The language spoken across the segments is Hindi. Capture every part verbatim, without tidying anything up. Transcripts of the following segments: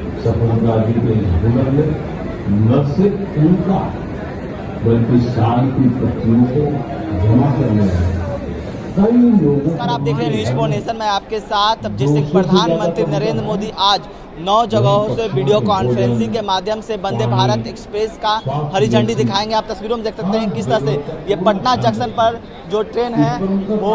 सफलता की हुनर में न सिर्फ उनका बल्कि शांति पत्नियों को जमा करने वाले कई लोगों। आप देख रहे हैं न्यूज़ फॉर नेशन में आपके साथ। अब जैसे प्रधानमंत्री नरेंद्र मोदी आज नौ जगहों से वीडियो कॉन्फ्रेंसिंग के माध्यम से वंदे भारत एक्सप्रेस का हरी झंडी दिखाएंगे। आप तस्वीरों में देख सकते हैं किस तरह से ये पटना जंक्शन पर जो ट्रेन है वो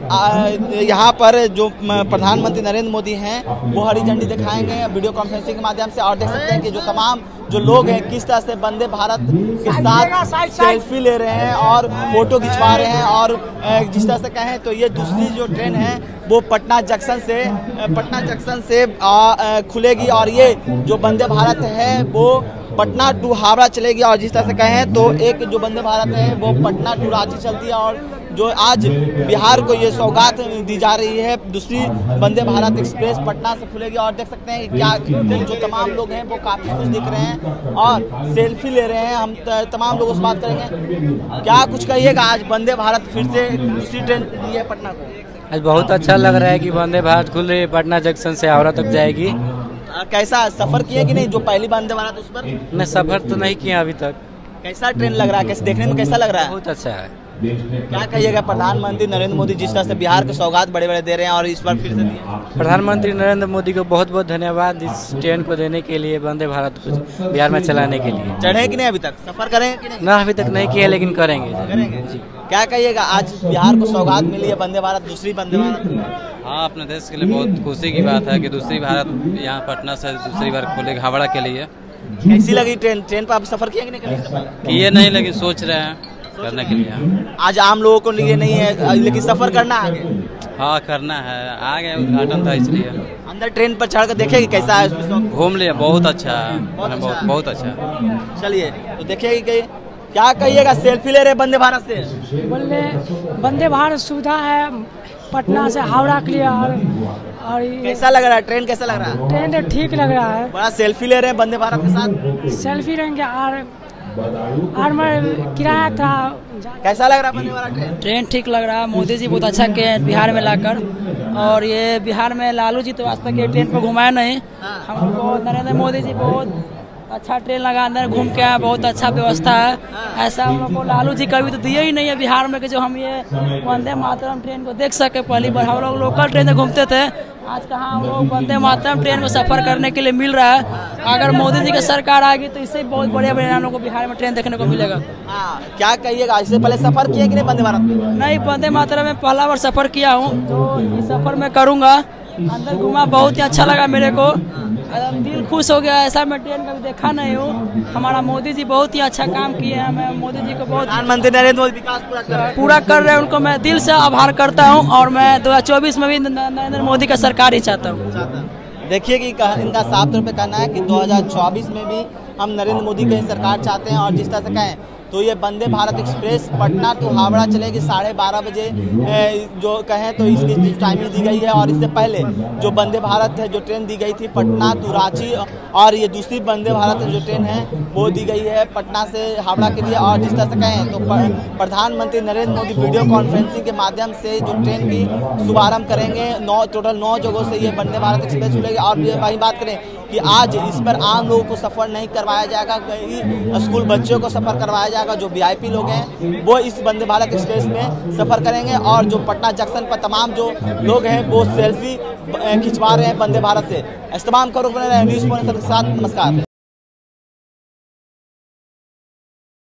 यहाँ पर जो प्रधानमंत्री नरेंद्र मोदी हैं वो हरी झंडी दिखाएंगे वीडियो कॉन्फ्रेंसिंग के माध्यम से। और देख सकते हैं कि जो तमाम जो लोग हैं किस तरह से वंदे भारत के साथ सेल्फी ले रहे हैं और फोटो खिंचवा रहे हैं। और जिस तरह से कहें तो ये दूसरी जो ट्रेन है वो पटना जंक्शन से पटना जंक्शन से खुलेगी और ये जो वंदे भारत है वो पटना टू हावड़ा चलेगी। और जिस तरह से कहें तो एक जो वंदे भारत है वो पटना टू रांची चलती है और जो आज बिहार को ये सौगात दी जा रही है दूसरी वंदे भारत एक्सप्रेस पटना से खुलेगी। और देख सकते हैं क्या जो तमाम लोग हैं वो काफ़ी खुश दिख रहे हैं और सेल्फी ले रहे हैं। हम तमाम लोगों से बात करेंगे। क्या कुछ कहिएगा, आज वंदे भारत फिर से दूसरी ट्रेन दी है पटना को? आज बहुत अच्छा लग रहा है कि वंदे भारत खुल रही है, पटना जंक्शन से हावड़ा तक जाएगी। कैसा सफर किए कि नहीं, जो पहली वंदे भारत उस पर? मैं सफर तो नहीं किया अभी तक। कैसा ट्रेन लग रहा है, कैसे देखने में कैसा लग रहा है? बहुत अच्छा है। क्या कहिएगा, प्रधानमंत्री नरेंद्र मोदी जिस तरह से बिहार को सौगात बड़े बड़े दे रहे हैं और इस बार फिर से दिए। प्रधानमंत्री नरेंद्र मोदी को बहुत बहुत धन्यवाद इस ट्रेन को देने के लिए, वंदे भारत को बिहार में चलाने के लिए। चढ़े कि नहीं अभी तक, सफर करें कि नहीं? ना अभी तक नहीं किया लेकिन करेंगे करेंगे जी। क्या कहिएगा, आज बिहार को सौगात मिली है वंदे भारत, दूसरी वंदे भारत? हाँ, अपने देश के लिए बहुत खुशी की बात है कि दूसरी भारत यहाँ पटना से दूसरी बार खुलेगी हावड़ा के लिए। कैसी लगी ट्रेन? ट्रेन पर आप सफर किए कि नहीं कभी? किए नहीं, लेकिन सोच रहे हैं करने के लिए। आज आम लोगों को लिए नहीं है लेकिन सफर करना है आगे। हाँ, करना है, आगे उद्घाटन था इसलिए। अंदर ट्रेन पर चढ़ कर देखेगी कैसा है? घूम लिया, बहुत अच्छा है, बहुत बहुत अच्छा। चलिए तो देखिए कि क्या कहिएगा, सेल्फी ले रहे वंदे भारत से? बोले वंदे भारत सुविधा है पटना से हावड़ा के लिए। और, और कैसा लग रहा है ट्रेन, कैसा लग रहा है? ट्रेन तो ठीक लग रहा है। बड़ा सेल्फी ले रहे हैं वंदे भारत के साथ। सेल्फी लेंगे और और मैं किराया था। कैसा लग रहा है वंदे भारत ट्रेन? ट्रेन ठीक लग रहा है। मोदी जी बहुत अच्छा किए बिहार में लाकर। और ये बिहार में लालू जी तो आज तक ये ट्रेन पर घुमाया नहीं। हमको नरेंद्र मोदी जी बहुत अच्छा ट्रेन लगा, अंदर घूम के आया, बहुत अच्छा व्यवस्था है। ऐसा हम लोग को लालू जी कभी तो दिए ही नहीं है बिहार में कि जो हम ये वंदे मातरम ट्रेन को देख सके। पहली बार हम लोग लोकल ट्रेन से घूमते थे, आज कहाँ हम लोग वंदे मातरम ट्रेन में सफर करने के लिए मिल रहा है। अगर मोदी जी की सरकार आएगी तो इससे बहुत बड़े बड़े लोगों को बिहार में ट्रेन देखने को मिलेगा। हाँ, क्या कहिएगा, इससे पहले सफर किए कि नहीं वंदे भारत में? नहीं, वंदे मातरम में पहला बार सफर किया हूँ, तो इस सफर में करूँगा। अंदर घूमा, बहुत ही अच्छा लगा मेरे को, दिल खुश हो गया। ऐसा मैं ट्रेन कभी देखा नहीं हूँ। हमारा मोदी जी बहुत ही अच्छा काम किए हैं। मैं मोदी जी को बहुत प्रधानमंत्री नरेंद्र मोदी विकास पूरा कर रहे हैं पूरा कर रहे हैं उनको मैं दिल से आभार करता हूँ। और मैं दो हजार चौबीस में भी नरेंद्र मोदी का सरकार ही चाहता हूँ। देखिए कि इनका साफ तौर पे कहना है कि दो हजार चौबीस में भी हम नरेंद्र मोदी की सरकार चाहते हैं। और जिस तरह से कहें तो ये वंदे भारत एक्सप्रेस पटना टू हावड़ा चलेगी साढ़े बारह बजे जो कहें तो इसकी टाइमिंग दी गई है। और इससे पहले जो वंदे भारत है जो ट्रेन दी गई थी पटना टू रांची, और ये दूसरी वंदे भारत जो ट्रेन है वो दी गई है पटना से हावड़ा के लिए। और जिस तरह से कहें तो प्रधानमंत्री नरेंद्र मोदी वीडियो कॉन्फ्रेंसिंग के माध्यम से जो ट्रेन की शुभारम्भ करेंगे। नौ टोटल नौ जगहों से ये वंदे भारत एक्सप्रेस खुलेगी। और वही बात करें कि आज इस पर आम लोगों को सफ़र नहीं करवाया जाएगा, कई स्कूल बच्चों को सफ़र करवाया जाएगा। जो वीआईपी लोग हैं वो इस वंदे भारत एक्सप्रेस में सफ़र करेंगे। और जो पटना जंक्शन पर तमाम जो लोग हैं वो सेल्फी खिंचवा रहे हैं वंदे भारत से। इस तमाम खबरों को न्यूज़ पॉइंट के साथ नमस्कार।